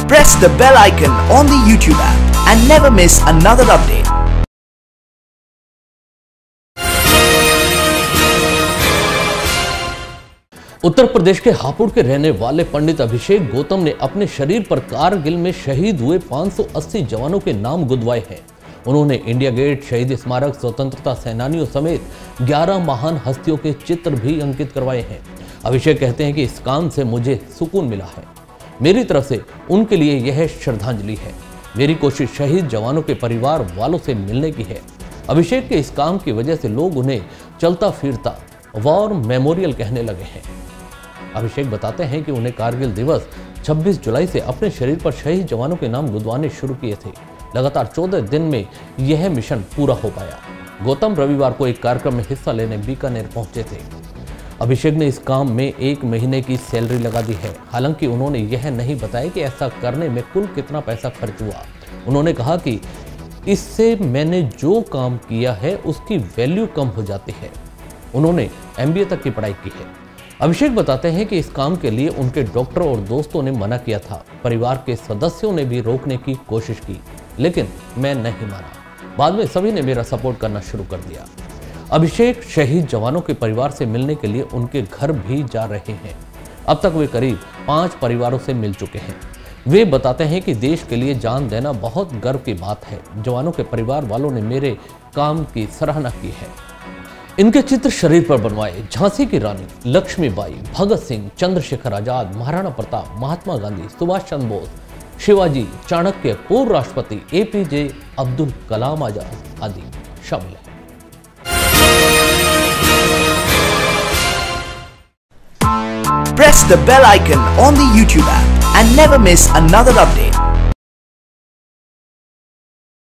Press the bell icon on the YouTube app and never miss another update. Uttar Pradesh के हापुड़ के रहने वाले पंडित अभिषेक गौतम ने अपने शरीर पर कारगिल में शहीद हुए 580 जवानों के नाम गुदवाए हैं। उन्होंने इंडिया गेट, शहीद स्मारक, स्वतंत्रता सेनानियों समेत 11 महान हस्तियों के चित्र भी अंकित करवाए हैं। अभिषेक कहते हैं कि इस काम से मुझे सुकून मिला है। मेरी तरफ से उनके लिए यह श्रद्धांजलि है। मेरी कोशिश शहीद जवानों के परिवार वालों से मिलने की है। अभिषेक के इस काम की वजह से लोग उन्हें चलता फिरता वॉर मेमोरियल कहने लगे हैं। अभिषेक बताते हैं कि उन्हें कारगिल दिवस 26 जुलाई से अपने शरीर पर शहीद जवानों के नाम गुदवाने शुरू किए थे। लगातार 14 दिन में यह मिशन पूरा हो पाया। गौतम रविवार को एक कार्यक्रम में हिस्सा लेने बीकानेर पहुंचे थे। अभिषेक ने इस काम में 1 महीने की सैलरी लगा दी है। हालांकि उन्होंने यह नहीं बताया कि ऐसा करने में कुल कितना पैसा खर्च हुआ। उन्होंने कहा कि इससे मैंने जो काम किया है उसकी वैल्यू कम हो जाती है। उन्होंने MBA तक की पढ़ाई की है। अभिषेक बताते हैं कि इस काम के लिए उनके डॉक्टर और दोस्तों ने मना किया था। परिवार के सदस्यों ने भी रोकने की कोशिश की, लेकिन मैं नहीं माना। बाद में सभी ने मेरा सपोर्ट करना शुरू कर दिया। अभिषेक शहीद जवानों के परिवार से मिलने के लिए उनके घर भी जा रहे हैं। अब तक वे करीब 5 परिवारों से मिल चुके हैं। वे बताते हैं कि देश के लिए जान देना बहुत गर्व की बात है। जवानों के परिवार वालों ने मेरे काम की सराहना की है। इनके चित्र शरीर पर बनवाए झांसी की रानी लक्ष्मीबाई, भगत सिंह, चंद्रशेखर आजाद, महाराणा प्रताप, महात्मा गांधी, सुभाष चंद्र बोस, शिवाजी, चाणक्य, पूर्व राष्ट्रपति APJ अब्दुल कलाम आजाद आदि शामिल हैं। Press the bell icon on the YouTube app and never miss another update.